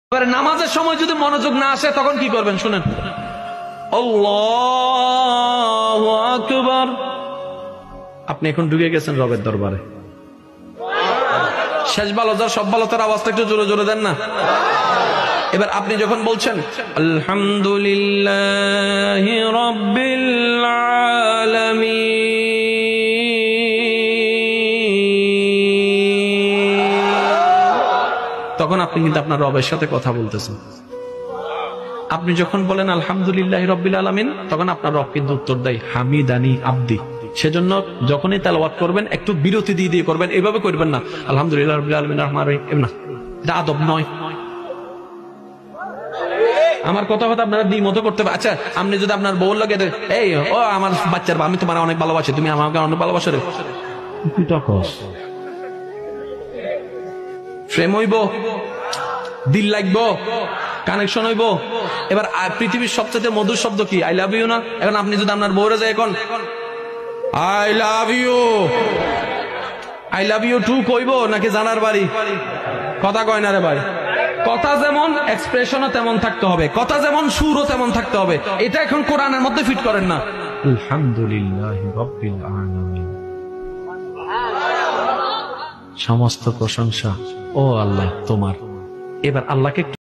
এবার নামাজের সময় যদি মনোযোগ না আসে তখন কি করবেন শুনেন। আল্লাহু আকবার, আপনি এখন ঢুকে গেছেন রবের দরবারে। শেষ ভালো যার সব ভালো তার আওয়াজটা একটু জোরে জোরে দেন না। এবার আপনি যখন বলছেন আলহামদুলিল্লাহি রাব্বিল আলামিন, তখন আপনি কিন্তু আপনার রবের সাথে কথা বলতেছেন। আপনি যখন বলেন আলহামদুলিল্লাহি রাব্বিল আলামিন, তখন আপনার রব কিন্তু উত্তর দেয় হামিদানি আব্দি। সেজন্য যখনই তেলাওয়াত করবেন একটু বিরতি দিয়ে দিয়ে করবেন, এভাবে করবেন না আলহামদুলিল্লাহ রাব্বিল আলামিন রহমানির রহিম না, এটা আদব নয়। আমার কথা হয়তো আপনারা দ্বিমত করতে পারেন। আচ্ছা, আপনি যদি আপনার বউ লাগে এই ও আমার বাচ্চার আমি তোমার অনেক ভালোবাসি, তুমি আমাকে অনেক ভালোবাসো রে, প্রেম হইব, দিল লাগবো, কানেকশন হইব। এবার পৃথিবীর সবচেয়ে মধুর শব্দ কি? আই লাভ ইউ না? এখন আপনি যদি আপনার বউরে যায় এখন I love you, I love you too কইব নাকি জানার বাড়ি? কথা কয় না রে ভাই। কথা যেমন এক্সপ্রেশনও তেমন থাকতে হবে, কথা যেমন সুরও তেমন থাকতে হবে। এটা এখন কোরআনের মধ্যে ফিট করেন না। আলহামদুলিল্লাহি রাব্বিল আলামিন, সমস্ত প্রশংসা ও আল্লাহ তোমার। এবার আল্লাহকে